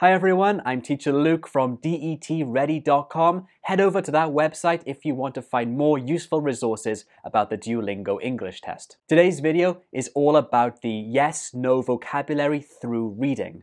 Hi everyone, I'm Teacher Luke from DETready.com. Head over to that website if you want to find more useful resources about the Duolingo English Test. Today's video is all about the yes/no vocabulary through reading.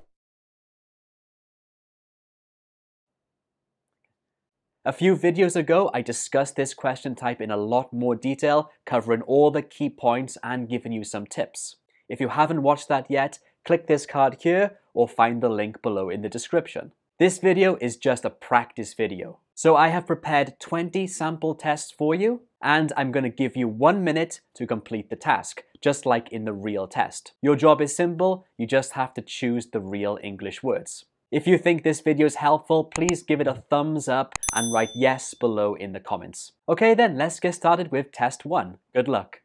A few videos ago, I discussed this question type in a lot more detail, covering all the key points and giving you some tips. If you haven't watched that yet, click this card here or find the link below in the description. This video is just a practice video. So I have prepared 20 sample tests for you, and I'm going to give you 1 minute to complete the task, just like in the real test. Your job is simple, you just have to choose the real English words. If you think this video is helpful, please give it a thumbs up and write yes below in the comments. Okay then, let's get started with test 1. Good luck.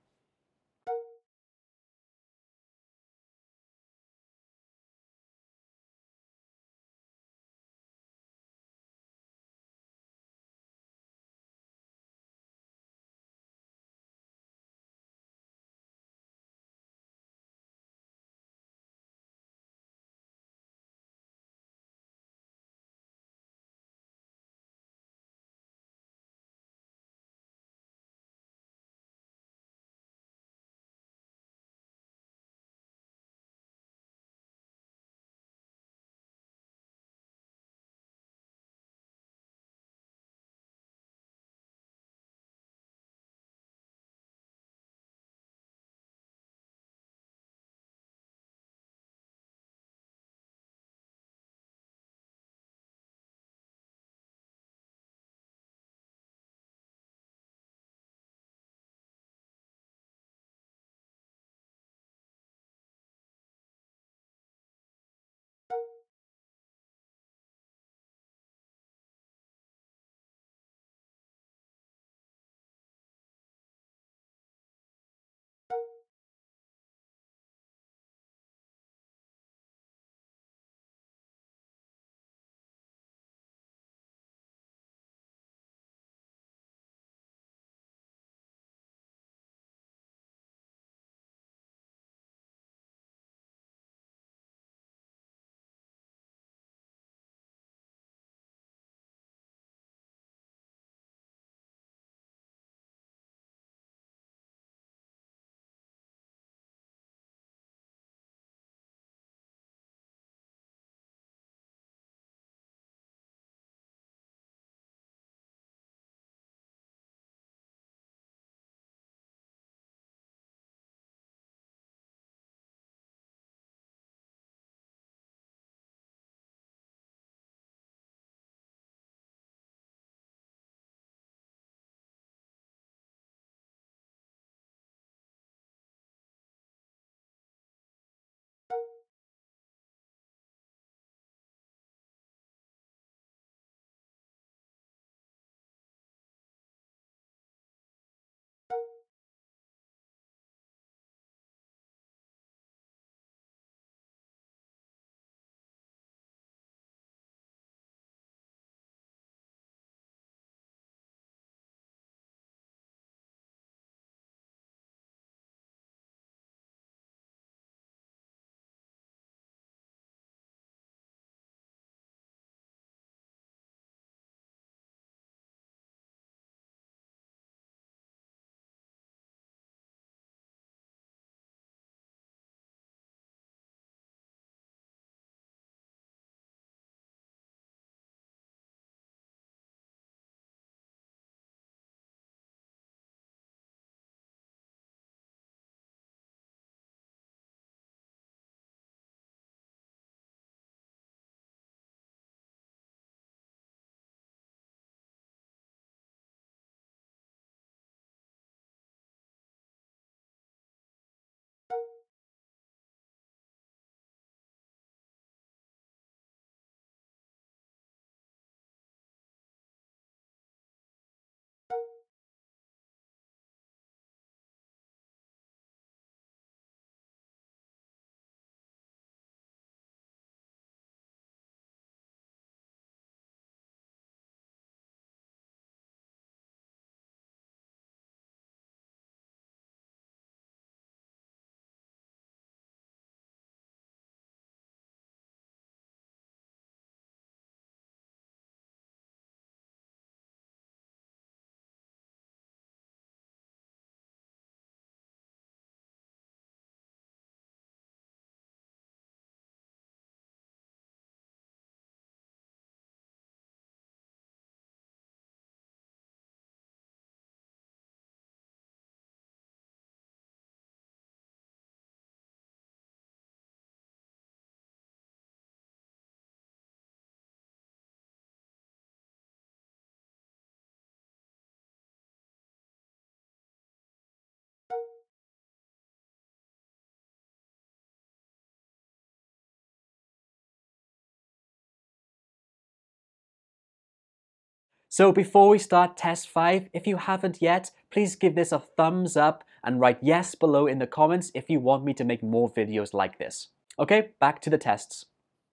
So before we start test 5, if you haven't yet, please give this a thumbs up and write yes below in the comments if you want me to make more videos like this. Okay, back to the tests.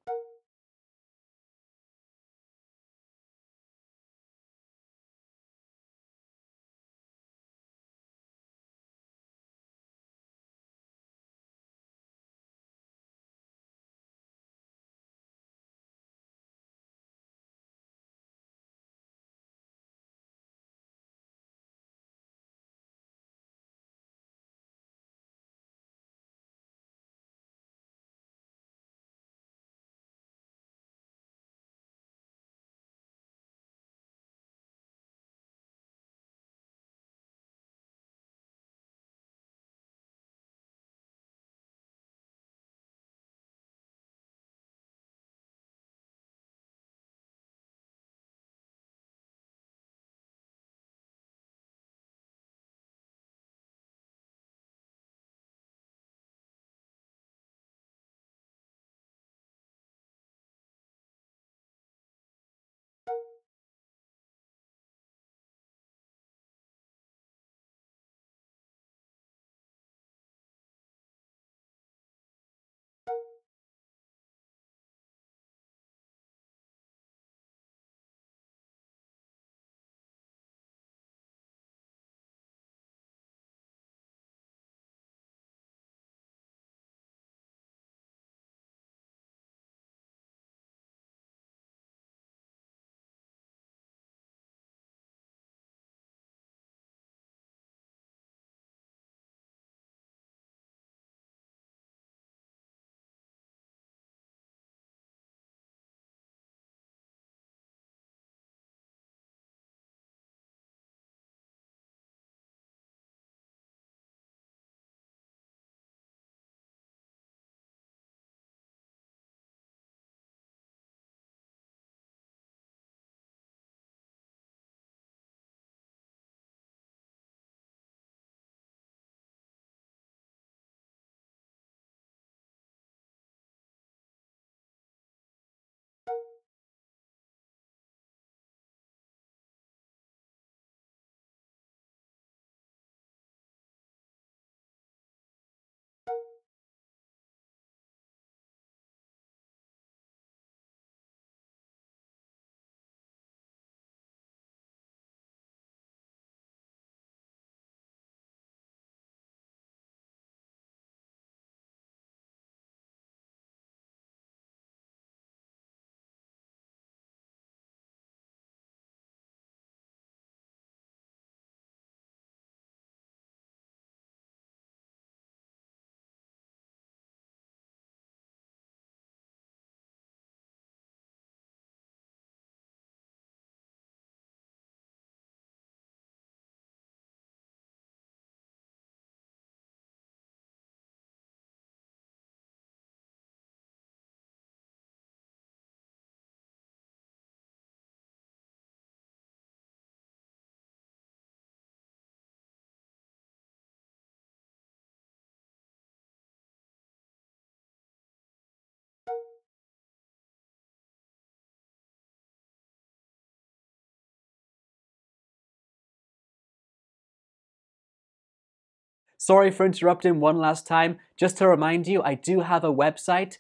Sorry for interrupting one last time. Just to remind you, I do have a website,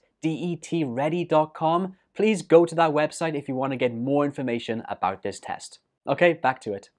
detready.com. Please go to that website if you want to get more information about this test. Okay, back to it.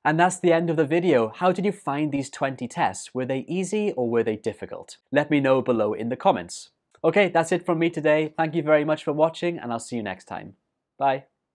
And that's the end of the video. How did you find these 20 tests? Were they easy or were they difficult? Let me know below in the comments. Okay, that's it from me today. Thank you very much for watching and I'll see you next time. Bye.